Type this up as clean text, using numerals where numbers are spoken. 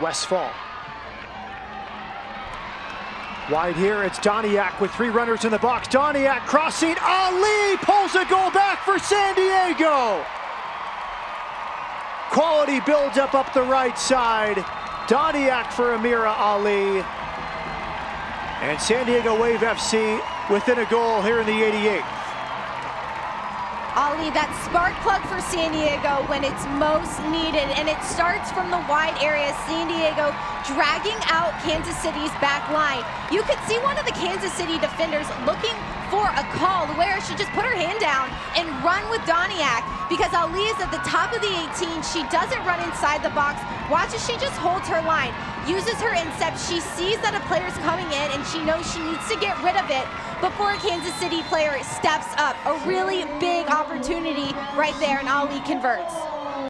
Westfall. Wide here, it's Doniak with 3 runners in the box. Doniak crossing, Ali pulls a goal back for San Diego. Quality builds up the right side. Doniak for Amira Ali. And San Diego Wave FC within a goal here in the 88th. Ali, that spark plug for San Diego when it's most needed, and it starts from the wide area. San Diego dragging out Kansas City's back line. You could see one of the Kansas City defenders looking for a call where she just put her hand down and run with Doniak because Ali is at the top of the 18. She doesn't run inside the box. Watch as she just holds her line, uses her instep. She sees that a player's coming in and she knows she needs to get rid of it before a Kansas City player steps up. A really big opportunity right there, and Ali converts.